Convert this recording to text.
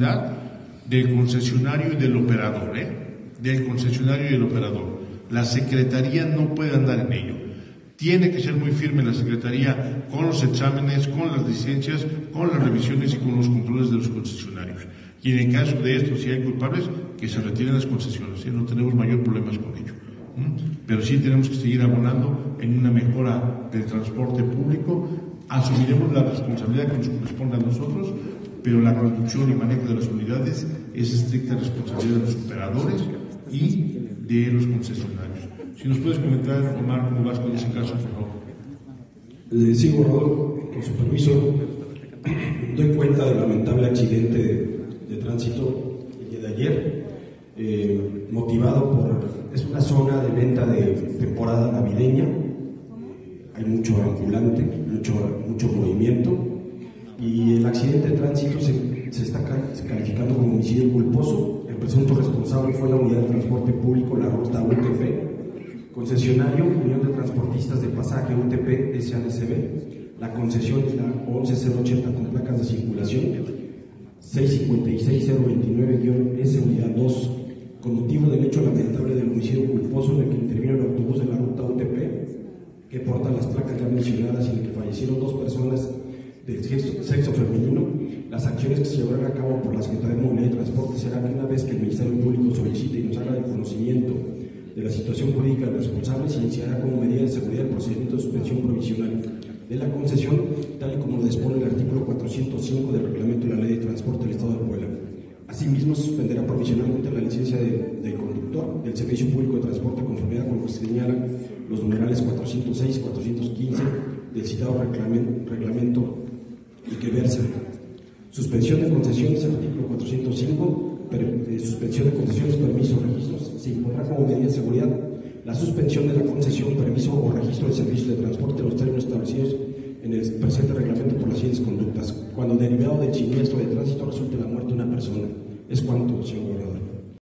del concesionario y del operador, del concesionario y del operador. La Secretaría no puede andar en ello. Tiene que ser muy firme la Secretaría con los exámenes, con las licencias, con las revisiones y con los controles de los concesionarios. Y en el caso de esto, si hay culpables, que se retiren las concesiones, no tenemos mayor problemas con ello. Pero sí tenemos que seguir abonando en una mejora del transporte público. Asumiremos la responsabilidad que nos corresponde a nosotros, pero la conducción y manejo de las unidades es estricta responsabilidad de los operadores y de los concesionarios. Si nos puedes comentar, Omar, cómo vas con ese caso, por favor. Sí, gobernador, con su permiso, doy cuenta del lamentable accidente de tránsito el día de ayer, motivado por... Es una zona de venta de temporada navideña, hay mucho ambulante, mucho movimiento, y el accidente de tránsito se está calificando como homicidio culposo. El presunto responsable fue la unidad de transporte público, la ruta UTP, concesionario, Unión de Transportistas de Pasaje UTP SADCB, la concesión es la 11080 con placas de circulación 656029-S unidad 2, con motivo del hecho lamentable del homicidio culposo en el que intervino el autobús de la ruta UTP, que porta las placas ya mencionadas y en el que fallecieron 2 personas del sexo femenino. Las acciones que se llevarán a cabo por la Secretaría de Movilidad y Transporte serán que una vez que el Ministerio Público solicite y nos haga el conocimiento de la situación jurídica del responsable, se iniciará como medida de seguridad el procedimiento de suspensión provisional de la concesión, tal y como lo dispone el artículo 405 del reglamento de la Ley de Transporte del Estado de Puebla. Asimismo, se suspenderá provisionalmente la licencia del conductor del Servicio Público de Transporte de conformidad con lo que se señalan los numerales 406 y 415 del citado reglamento y que versa. Suspensión de concesiones, artículo 405, suspensión de concesiones, permiso, registros. Se impondrá como medida de seguridad la suspensión de la concesión, permiso o registro de servicios de transporte en los términos establecidos en el presente reglamento por las siguientes conductas. Cuando derivado del siniestro de tránsito resulte la muerte de una persona. Es cuanto, señor gobernador.